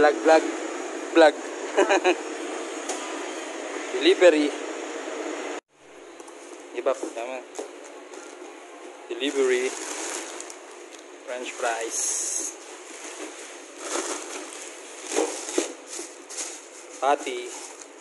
Vlog. Delivery. Iba po tama. Delivery. French fries. Patty.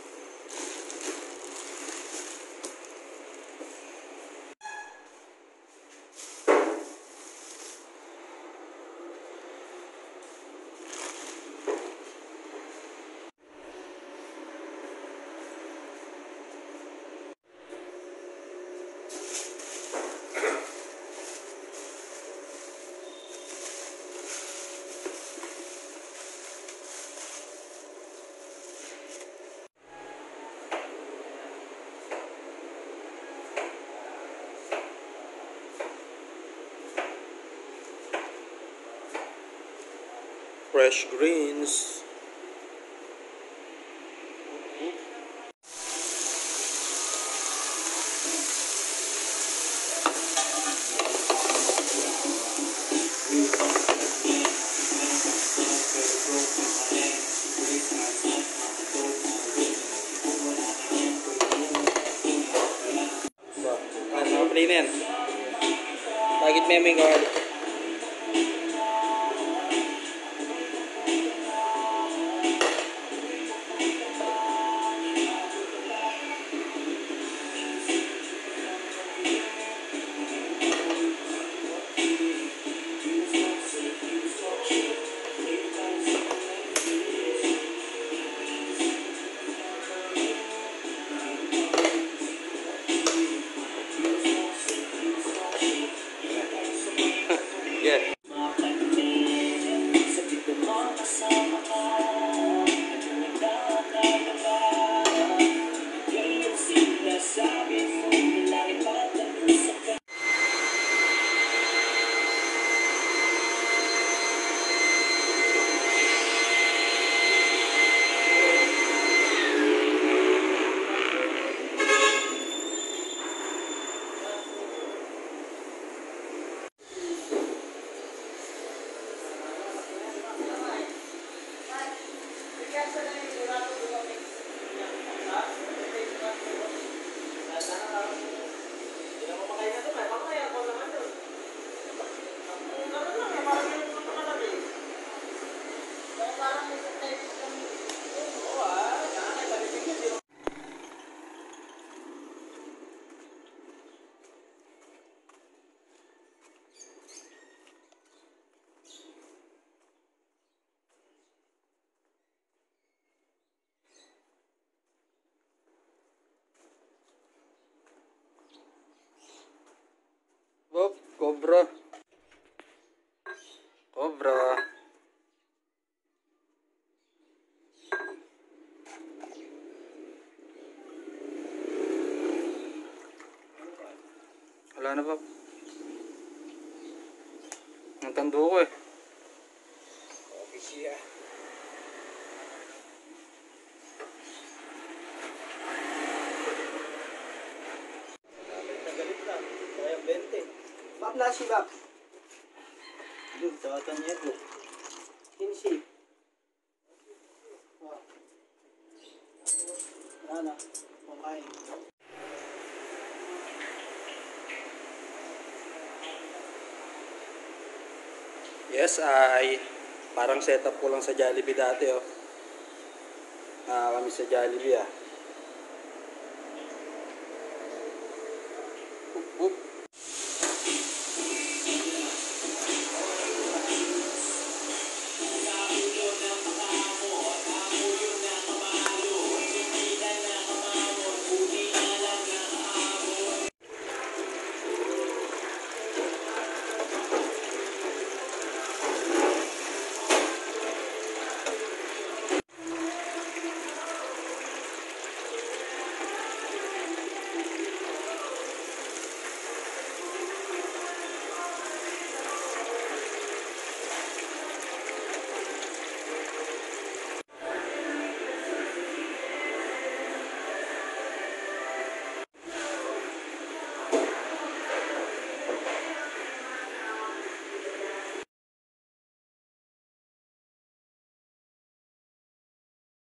Fresh greens. Ano play na yan? Bagit may garlic. Yeah. Bob, cobra. Wala na, Bob. Ang tando ko eh. Okay siya. Galit na. Kaya 20. Bob na si Bob. Tawatan niya ito. Kinsi. Ano? Okay. Yes, ay parang setup ko lang sa Jollibee dati, oh. Kami sa Jollibee, ah.